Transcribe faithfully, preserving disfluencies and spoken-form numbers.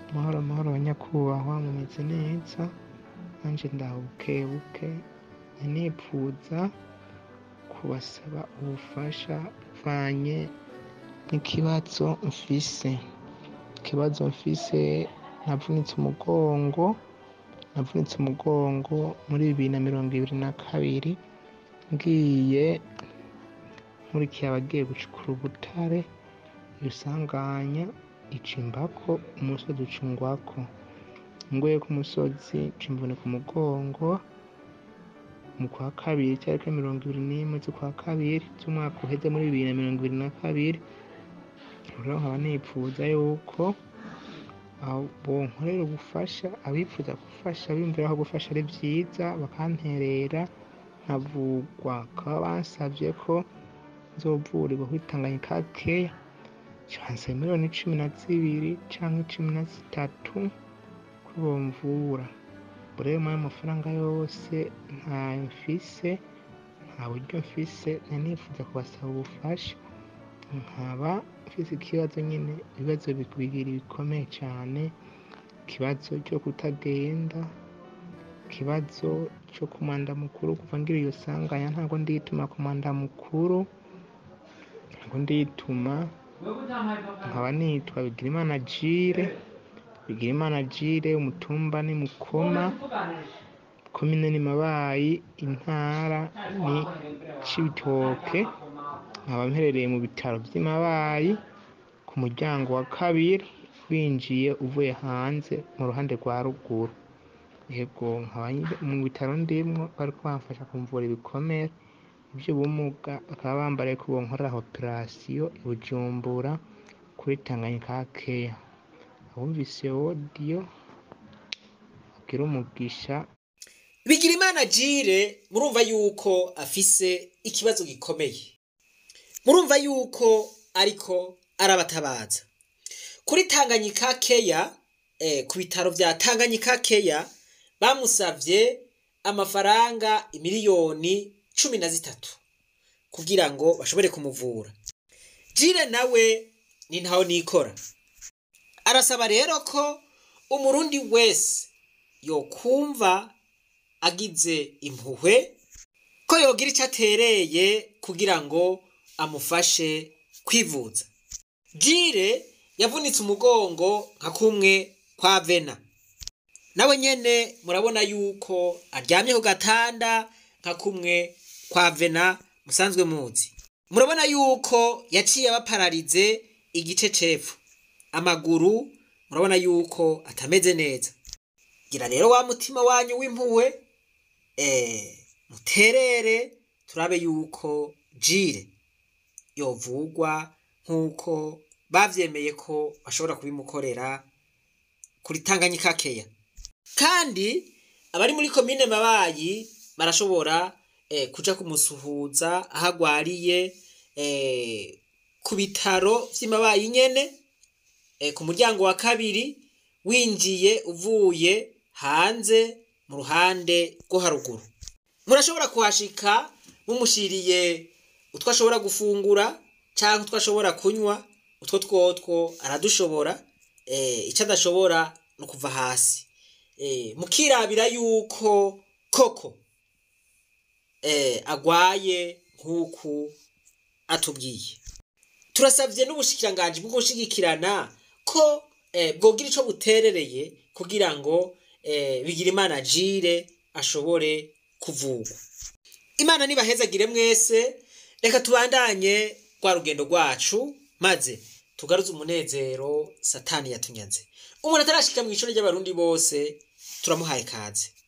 Mahoro mahoro banyakubahwa mumeze neza, nanje ndaho bukebuke, nipfuza kubasaba ubufasha bivanye n'ikibazo mfise. Ikibazo mfise, navunitse umugongo, navunitse umugongo muri bibiri na mirongo ibiri na kabiri, ngiye nkurikiye abagiye gucukura ubutare, isanganya icimbako umusozi ucungwako. Nguye ku musozi cimvunika umugongo mu kwa kabiri itariki mirongo ibiri n'imwe z'ukwa kabiri z'umwaka uheze muri bibiri na mirongo ibiri na kabiri. Rero nkaba nipfuza yuko bonkorera ubufasha, abifuza gufasha biyumvira ko gufasha ari vyiza bakanterera nkavugwa. Bakaba bansavye ko nzovurirwa kuri Tanganyika Care, cansaba miliyoni cumi na zibiri canke cumi na zitatu ko bomvura. Rero ayo mafaranga yose ntayo mfise, nta buryo mfise, nari nipfuza kubasaba ubufasha. Nkaba mfise ikibazo nyene, ibibazo bibiri bikomeye cane, ikibazo co kutagenda, ikibazo co ku mwanda mukuru. Kuva ngira iyo sanganya ntabwo ndituma ku mwanda mukuru, ntabwo ndituma. Nkaba nitwa Bigirimana Jire, Bigirimana Jire, umutumba ni Mukoma, komine ni Mabayi, intara ni Cibitoke. Nkaba mperereye mu bitaro vy'i Mabayi ku muryango wa kabiri winjiye uvuye hanze mu ruhande rwa ruguru. Yego, nkaba mu bitaro ndimwo bariko bamfasha kumvura ibikomere ivy'ubumuga, bakaba bambariye ko bonkorera operation i Bujumbura kuri Tanganyika Care. Abumvise audio bagira umugisha. Bigirimana Jire, murumva yuko afise ikibazo gikomeye, murumva yuko ariko arabatabaza kuri Tanganyika Care. Eh, ku bitaro vya Tanganyika Care bamusavye amafaranga imiliyoni cumi na zitatu kugira ngo bashobore kumuvura. Jire nawe ni ntaho nikora, arasaba rero ko umurundi wese yokumva agize impuhwe ko yogira ico atereye kugira ngo amufashe kwivuza. Jire yavunitse umugongo nka kumwe kwa Vena, nawe nyene murabona yuko aryamye ku gatanda nka kumwe kwa Vena musanzwe muzi. Murabona yuko yaciye abapararize igice cepfo, amaguru murabona yuko atameze neza. Gira rero wa mutima wanyu w'impuhwe, eh muterere turabe yuko Jire yovugwa nkuko bavyemeye ko bashobora kubimukorera kuri Tanganyika Care. Kandi abari muri komine Mabayi barashobora eh, kuja kumusuhuza ahagwariye eh, ku bitaro vy'i Mabayi nyene, eh, ku muryango wa kabiri winjiye uvuye hanze mu ruhande rwo haruguru. Murashobora kuhashika mumushiriye utwo ashobora gufungura canke utwo ashobora kunywa. Utwo twotwo aradushobora, eh, ico adashobora no kuva hasi. Eh, mukirabira yuko koko eh, agwaye nkuku atubwiye. Turasavye n'ubushikiranganji bwo gushigikirana ko eh, bwogira ico buterereye kugira ngo eh, Bigirimana Jire ashobore kuvugwa. Imana nibahezagire mwese. Reka tubandanye kwa rugendo rwacu, maze tugaruze umunezero Satani yatunyaze. Umuntu atarashika mu ishuri ry'abarundi bose turamuhaye kaze.